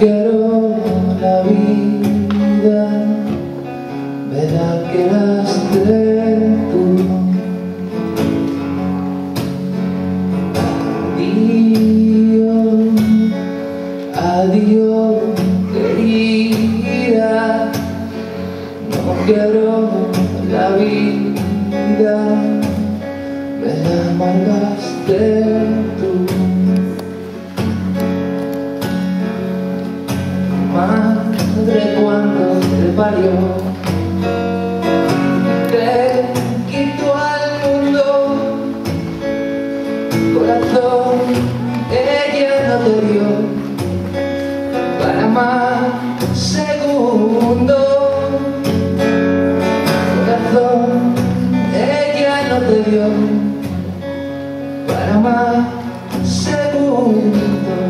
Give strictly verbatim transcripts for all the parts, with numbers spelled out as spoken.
quiero la vida, me la quedaste tú. Adiós, adiós querida, no quiero la vida, me la amargaste tú. Madre, cuando te parió, te quitó al mundo. Corazón, ella no te dio para más segundo. Corazón, ella no te dio para más segundo.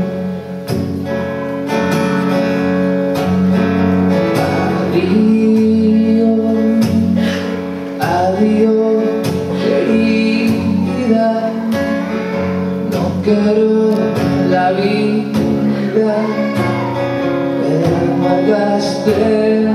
Adiós, querida, no quiero la vida, me la amargaste.